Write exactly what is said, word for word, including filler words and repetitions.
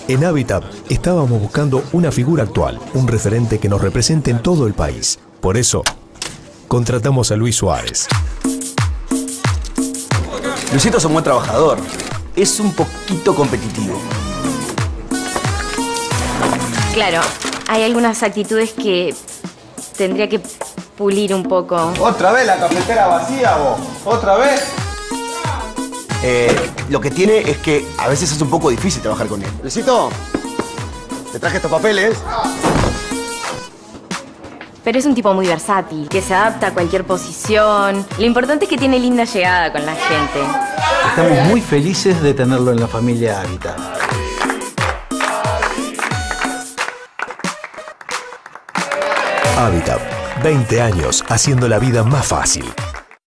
En Habitat estábamos buscando una figura actual, un referente que nos represente en todo el país. Por eso, contratamos a Luis Suárez. Luisito es un buen trabajador. Es un poquito competitivo. Claro, hay algunas actitudes que tendría que pulir un poco. ¿Otra vez la cafetera vacía, vos? ¿Otra vez? Eh, lo que tiene es que a veces es un poco difícil trabajar con él. Luisito, te traje estos papeles. Pero es un tipo muy versátil, que se adapta a cualquier posición. Lo importante es que tiene linda llegada con la gente. Estamos muy felices de tenerlo en la familia Habitat. Habitat, veinte años haciendo la vida más fácil.